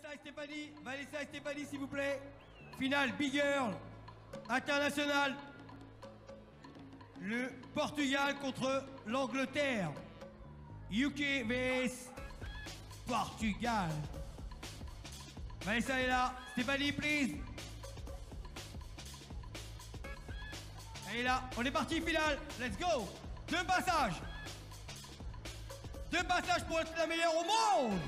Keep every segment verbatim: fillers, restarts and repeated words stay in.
Vanessa et Stéphanie, Vanessa et Stéphanie, s'il vous plaît. Finale Big Girl international. Le Portugal contre l'Angleterre. U K vs Portugal. Vanessa est là. Stéphanie, please. Elle est là. On est parti, finale. Let's go. Deux passages. Deux passages pour être la meilleure au monde.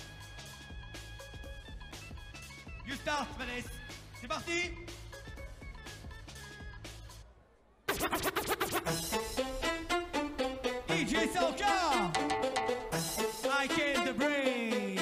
You start, Vanessa. C'est parti. D J Salka. I can the brain.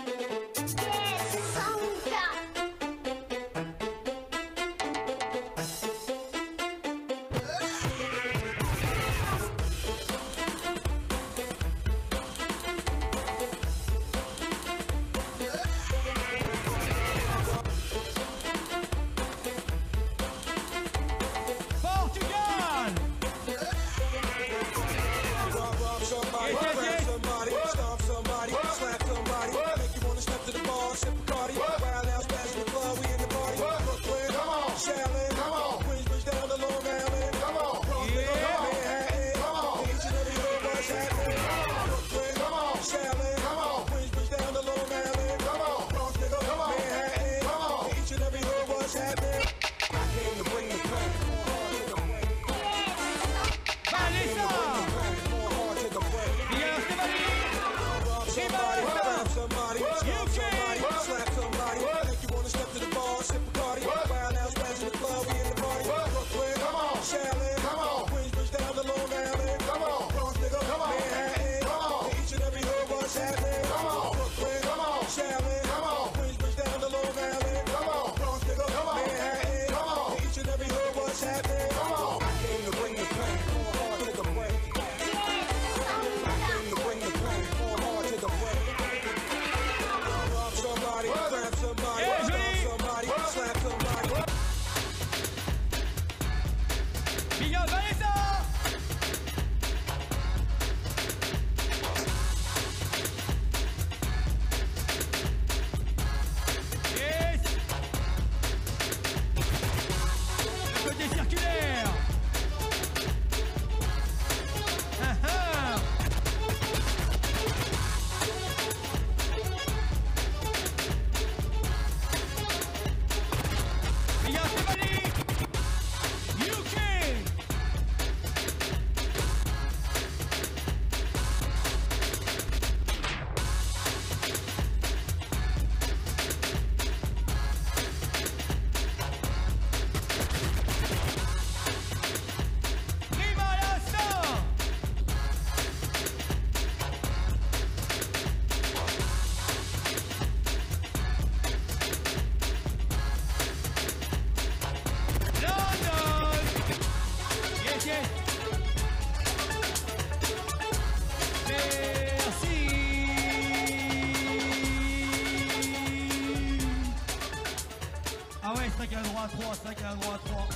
cinq à un droit à trois, cinq à un droit à trois.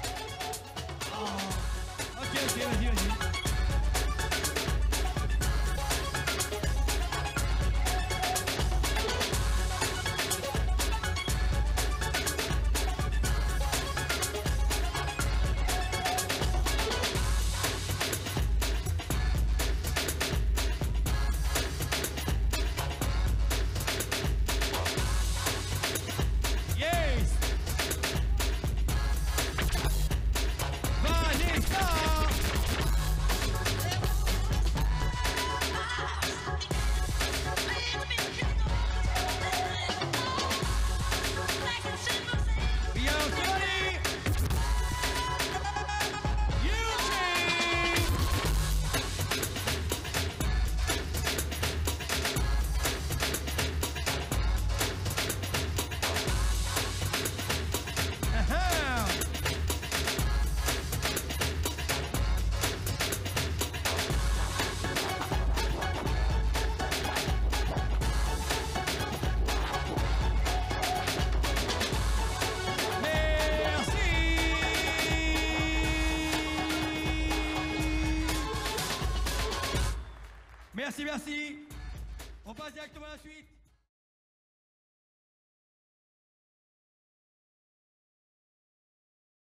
Oh. Ok, ok, vas-y, vas-y. Merci, merci. On passe directement à la suite.